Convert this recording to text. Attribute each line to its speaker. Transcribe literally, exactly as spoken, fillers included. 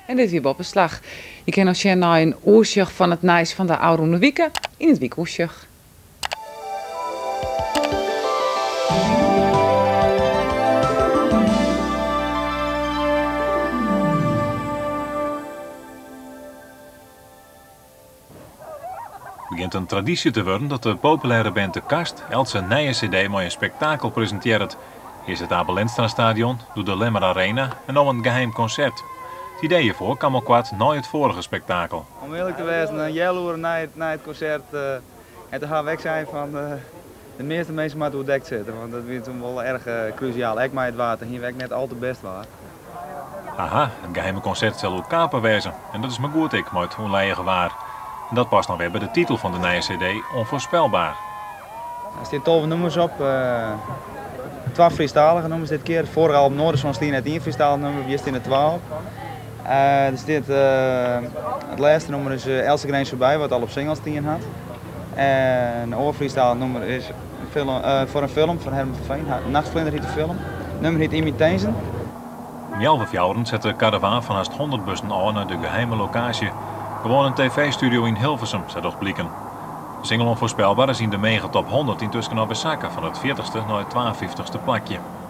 Speaker 1: En dit weer op beslag. Je kan nog zien naar een oorzicht van het nijs van de Oude Wieken in het Wiekoesjug.
Speaker 2: Het begint een traditie te worden dat de populaire band De Kast elke nieuwe cd met een spektakel presenteert. Eerst het Abel Enstra Stadion, doet de Lemmer Arena en dan een geheim concert. Het idee hiervoor kwam al kwart na het vorige spektakel.
Speaker 3: Om eerlijk te wezen, een jaloer na het, na het concert uh, en te gaan weg zijn van uh, de meeste mensen maar doordekt zitten. Want dat is toen wel erg uh, cruciaal. Ik maar het water, hier werkt net al te best waar.
Speaker 2: Aha, het geheime concert zal ook kapen wezen. En dat is maar goed ik, met hoe leien waar. En dat past dan weer bij de titel van de nieuwe cd, Onvoorspelbaar.
Speaker 3: Er staan tolve nummers op. Uh, twaalf Friestalige nummers dit keer. Vorig album Noorderzon stond net één Friestalig nummer, hier staan er twaalf. Uh, dus dit, uh, het laatste nummer is uh, Else Grens voorbij, wat al op singles tien had. En een oorfriestalig nummer is een film, uh, voor een film van Herman van Veen. Nachtvlinder heet de film. Het nummer heet Imitation.
Speaker 2: Om half fjouweren zet de karavaan van haast honderd bussen aan naar de geheime locatie. Gewoon een tv-studio in Hilversum, zei toch blikken. De single Onvoorspelbaar is in de mega top honderd intussen al bezakken van het veertigste naar het tweeënvijftigste plakje.